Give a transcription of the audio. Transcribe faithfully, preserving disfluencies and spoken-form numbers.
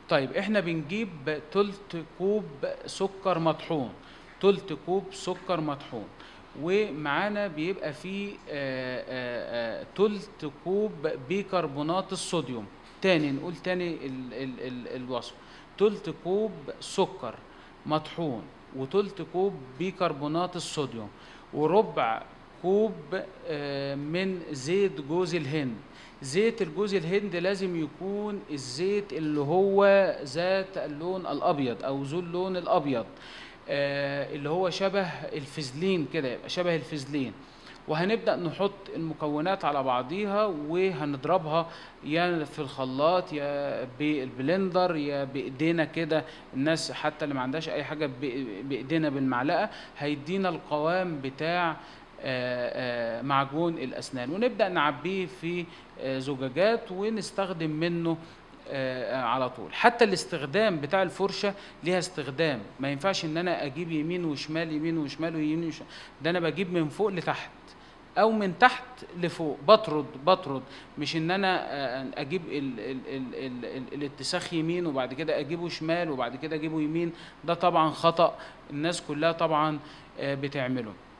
طيب إحنا بنجيب تلت كوب سكر مطحون، تلت كوب سكر مطحون، ومعانا بيبقى فيه آه، آه، آه، تلت كوب بيكربونات الصوديوم. تاني نقول تاني ال ال ال الوصف: تلت كوب سكر مطحون، وتلت كوب بيكربونات الصوديوم، وربع كوب آه، من زيت جوز الهند. زيت الجوز الهند لازم يكون الزيت اللي هو ذات اللون الابيض او ذو اللون الابيض، آه، اللي هو شبه الفازلين كده، يبقى شبه الفازلين. وهنبدأ نحط المكونات على بعضيها وهنضربها يا في الخلاط يا بالبلندر يا بإيدينا كده. الناس حتى اللي ما عندهاش أي حاجة ب- بإيدينا بالمعلقة هيدينا القوام بتاع آه، آه، معجون الأسنان، ونبدأ نعبيه في آه، زجاجات ونستخدم منه آه، على طول. حتى الاستخدام بتاع الفرشة ليها استخدام، ما ينفعش ان انا اجيب يمين وشمال يمين وشمال ويمين وشمال، ده انا بجيب من فوق لتحت او من تحت لفوق، بطرد بطرد. مش ان انا آه، اجيب ال ال ال ال ال الاتساخ يمين وبعد كده اجيبه شمال وبعد كده اجيبه يمين. ده طبعا خطأ، الناس كلها طبعا آه، بتعمله.